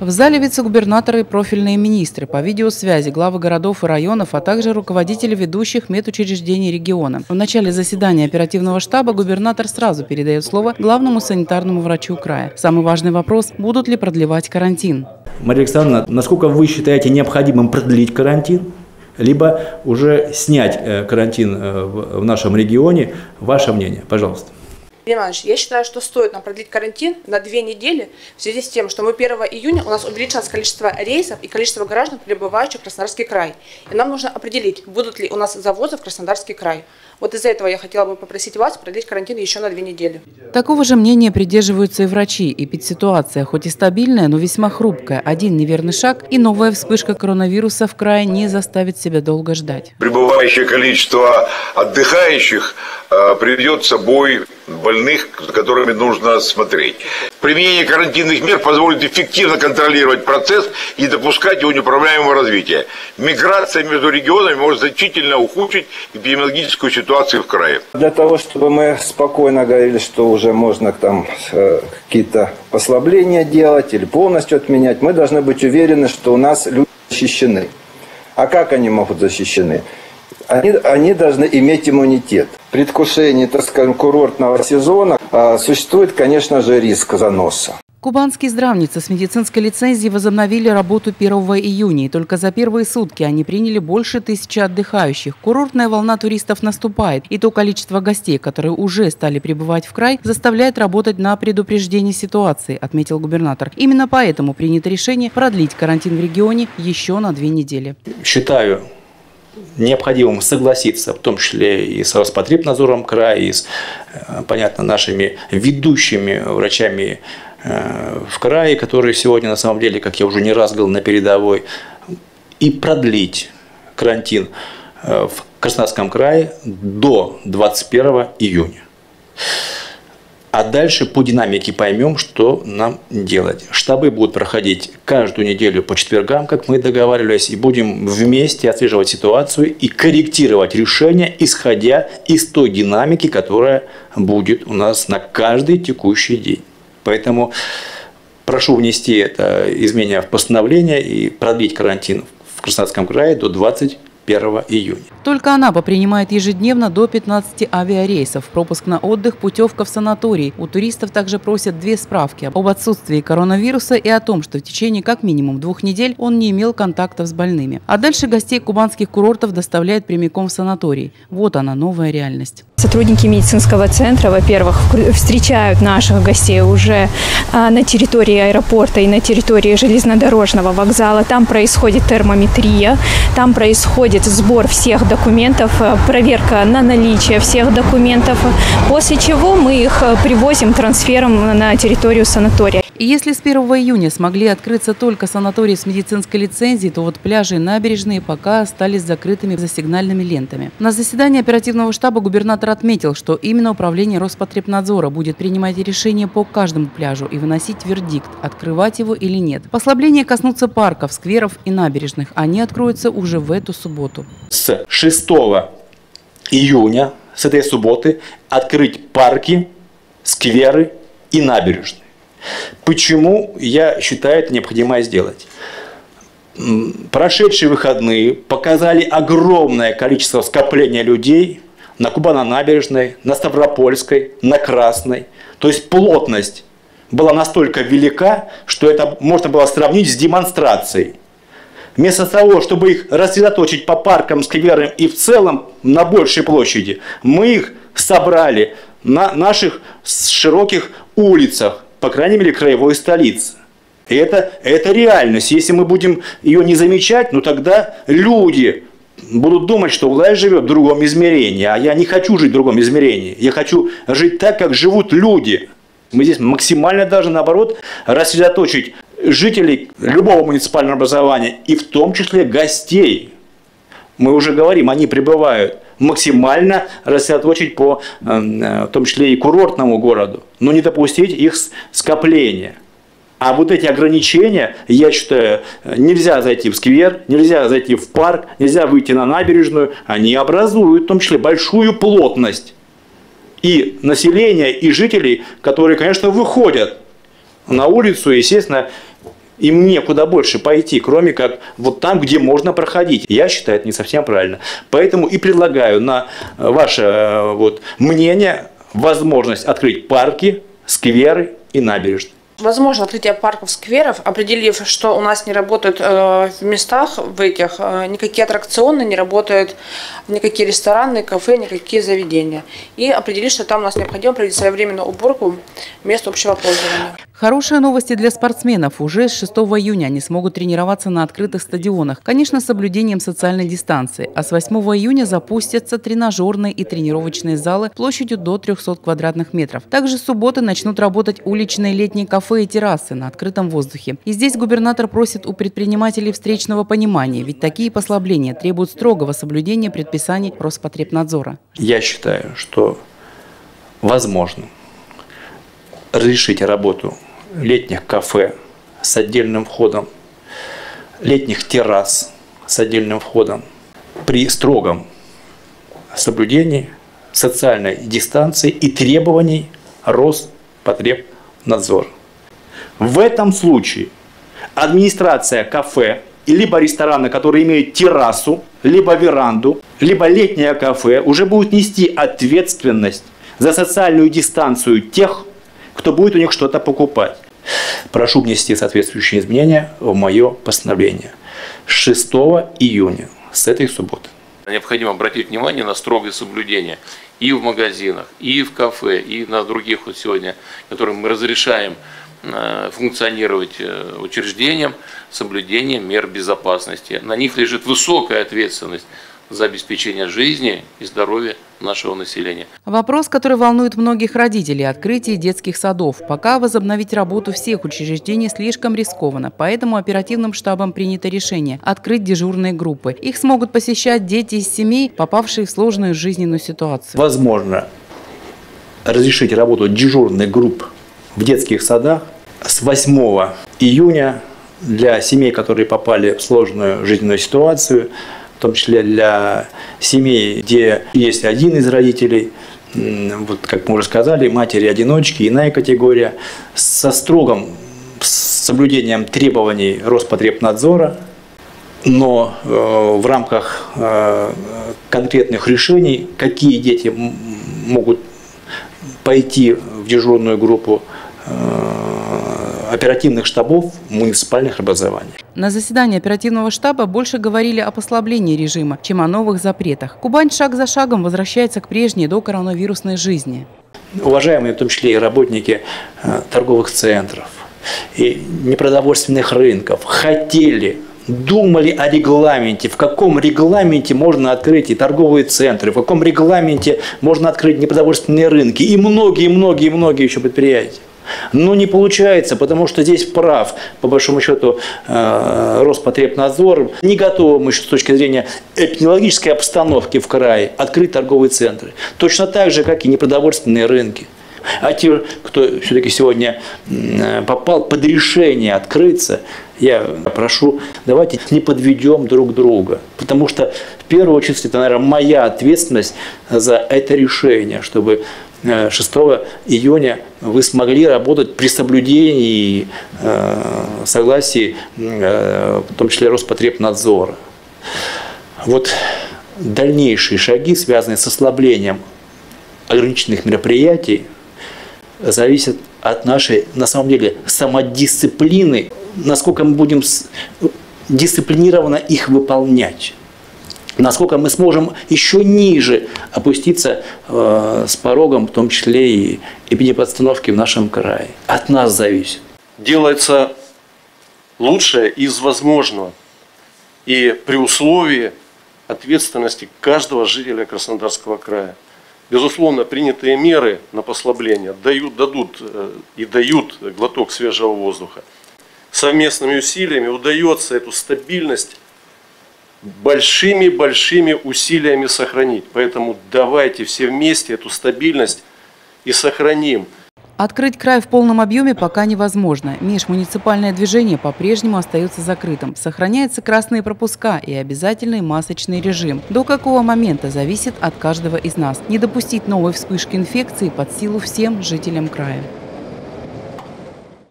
В зале вице-губернаторы и профильные министры, по видеосвязи главы городов и районов, а также руководители ведущих медучреждений региона. В начале заседания оперативного штаба губернатор сразу передает слово главному санитарному врачу края. Самый важный вопрос – будут ли продлевать карантин. Мария Александровна, насколько вы считаете необходимым продлить карантин, либо уже снять карантин в нашем регионе? Ваше мнение, пожалуйста. Иванович, я считаю, что стоит нам продлить карантин на 2 недели в связи с тем, что мы 1 июня у нас увеличилось количество рейсов и количество граждан, прибывающих в Краснодарский край. И нам нужно определить, будут ли у нас завозы в Краснодарский край. Вот из-за этого я хотела бы попросить вас продлить карантин еще на 2 недели. Такого же мнения придерживаются и врачи. Эпидситуация хоть и стабильная, но весьма хрупкая. Один неверный шаг и новая вспышка коронавируса в крае не заставит себя долго ждать. Прибывающее количество отдыхающих приведет с собой больных, за которыми нужно смотреть. Применение карантинных мер позволит эффективно контролировать процесс и допускать его неуправляемого развития. Миграция между регионами может значительно ухудшить эпидемиологическую ситуацию в крае. Для того, чтобы мы спокойно говорили, что уже можно там какие-то послабления делать или полностью отменять, мы должны быть уверены, что у нас люди защищены. А как они могут защищены? Они должны иметь иммунитет. В предвкушении, так скажем, курортного сезона существует, конечно же, риск заноса. Кубанские здравницы с медицинской лицензией возобновили работу 1 июня. И только за первые сутки они приняли больше 1000 отдыхающих. Курортная волна туристов наступает. И то количество гостей, которые уже стали прибывать в край, заставляет работать на предупреждение ситуации, отметил губернатор. Именно поэтому принято решение продлить карантин в регионе еще на 2 недели. Считаю необходимым согласиться, в том числе и с Роспотребнадзором края, и с, понятно, нашими ведущими врачами в крае, которые сегодня, на самом деле, как я уже не раз говорил, на передовой, и продлить карантин в Краснодарском крае до 21 июня. А дальше по динамике поймем, что нам делать. Штабы будут проходить каждую неделю по четвергам, как мы договаривались, и будем вместе отслеживать ситуацию и корректировать решения, исходя из той динамики, которая будет у нас на каждый текущий день. Поэтому прошу внести это изменение в постановление и продлить карантин в Краснодарском крае до 21 июня. Только Анапа принимает ежедневно до 15 авиарейсов. Пропуск на отдых, путевка в санаторий. У туристов также просят 2 справки об отсутствии коронавируса и о том, что в течение как минимум 2 недель он не имел контактов с больными. А дальше гостей кубанских курортов доставляют прямиком в санаторий. Вот она, новая реальность. Сотрудники медицинского центра, во-первых, встречают наших гостей уже на территории аэропорта и на территории железнодорожного вокзала. Там происходит термометрия, там происходит сбор всех документов, проверка на наличие всех документов, после чего мы их привозим трансфером на территорию санатория. И если с 1 июня смогли открыться только санатории с медицинской лицензией, то вот пляжи и набережные пока остались закрытыми за сигнальными лентами. На заседании оперативного штаба губернатор отметил, что именно управление Роспотребнадзора будет принимать решения по каждому пляжу и выносить вердикт, открывать его или нет. Послабления коснутся парков, скверов и набережных. Они откроются уже в эту субботу. С 6 июня, с этой субботы, открыть парки, скверы и набережные. Почему я считаю это необходимо сделать? Прошедшие выходные показали огромное количество скопления людей на Кубано-набережной, на Ставропольской, на Красной. То есть плотность была настолько велика, что это можно было сравнить с демонстрацией. Вместо того, чтобы их рассредоточить по паркам, скверам и в целом на большей площади, мы их собрали на наших широких улицах, по крайней мере, краевой столицы. И это реальность. Если мы будем ее не замечать, ну тогда люди будут думать, что власть живет в другом измерении. А я не хочу жить в другом измерении. Я хочу жить так, как живут люди. Мы здесь максимально должны, наоборот, рассредоточить жителей любого муниципального образования, и в том числе гостей. Мы уже говорим, они прибывают. Максимально рассредоточить по, в том числе и курортному городу, но не допустить их скопления. А вот эти ограничения, я считаю, нельзя зайти в сквер, нельзя зайти в парк, нельзя выйти на набережную, они образуют в том числе большую плотность. И населения, и жителей, которые, конечно, выходят на улицу, естественно, Им некуда больше пойти, кроме как вот там, где можно проходить. Я считаю, это не совсем правильно. Поэтому и предлагаю на ваше мнение возможность открыть парки, скверы и набережные. Возможно открытие парков, скверов, определив, что у нас не работают в местах в этих, никакие аттракционы, не работают никакие рестораны, кафе, никакие заведения. И определить, что там у нас необходимо провести своевременную уборку мест общего пользования. Хорошие новости для спортсменов. Уже с 6 июня они смогут тренироваться на открытых стадионах, конечно, с соблюдением социальной дистанции. А с 8 июня запустятся тренажерные и тренировочные залы площадью до 300 квадратных метров. Также с субботы начнут работать уличные летние кафе и террасы на открытом воздухе. И здесь губернатор просит у предпринимателей встречного понимания, ведь такие послабления требуют строгого соблюдения предписаний Роспотребнадзора. Я считаю, что возможно разрешить работу летних кафе с отдельным входом, летних террас с отдельным входом при строгом соблюдении социальной дистанции и требований Роспотребнадзора. В этом случае администрация кафе либо ресторана, который имеет террасу, либо веранду, либо летнее кафе, уже будет нести ответственность за социальную дистанцию тех, кто будет у них что-то покупать. Прошу внести соответствующие изменения в мое постановление. С 6 июня, с этой субботы. Необходимо обратить внимание на строгое соблюдение и в магазинах, и в кафе, и на других вот сегодня, которым мы разрешаем функционировать учреждениям, соблюдение мер безопасности. На них лежит высокая ответственность за обеспечение жизни и здоровья нашего населения. Вопрос, который волнует многих родителей – открытие детских садов. Пока возобновить работу всех учреждений слишком рискованно, поэтому оперативным штабом принято решение – открыть дежурные группы. Их смогут посещать дети из семей, попавшие в сложную жизненную ситуацию. Возможно разрешить работу дежурных групп в детских садах с 8 июня для семей, которые попали в сложную жизненную ситуацию, в том числе для семей, где есть один из родителей, вот как мы уже сказали, матери-одиночки, иная категория, со строгим соблюдением требований Роспотребнадзора, но в рамках конкретных решений, какие дети могут пойти в дежурную группу оперативных штабов муниципальных образований. На заседании оперативного штаба больше говорили о послаблении режима, чем о новых запретах. Кубань шаг за шагом возвращается к прежней докоронавирусной жизни. Уважаемые, в том числе и работники торговых центров и непродовольственных рынков, думали о регламенте, в каком регламенте можно открыть и торговые центры, в каком регламенте можно открыть непродовольственные рынки и многие еще предприятия. Но не получается, потому что здесь прав, по большому счету, Роспотребнадзор. Не готовы мы с точки зрения эпидемиологической обстановки в крае открыть торговые центры. Точно так же, как и непродовольственные рынки. А те, кто все-таки сегодня попал под решение открыться, я прошу, давайте не подведем друг друга. Потому что в первую очередь это, наверное, моя ответственность за это решение, чтобы 6 июня вы смогли работать при соблюдении и согласии, в том числе Роспотребнадзора. Вот дальнейшие шаги, связанные с ослаблением ограничительных мероприятий, зависят от нашей, на самом деле, самодисциплины, насколько мы будем дисциплинированно их выполнять. Насколько мы сможем еще ниже опуститься с порогом, в том числе и эпидемиобстановки в нашем крае. От нас зависит. Делается лучшее из возможного и при условии ответственности каждого жителя Краснодарского края. Безусловно, принятые меры на послабление дают глоток свежего воздуха. Совместными усилиями удается эту стабильность большими усилиями сохранить. Поэтому давайте все вместе эту стабильность и сохраним. Открыть край в полном объеме пока невозможно. Межмуниципальное движение по-прежнему остается закрытым. Сохраняются красные пропуска и обязательный масочный режим. До какого момента зависит от каждого из нас. Не допустить новой вспышки инфекции под силу всем жителям края.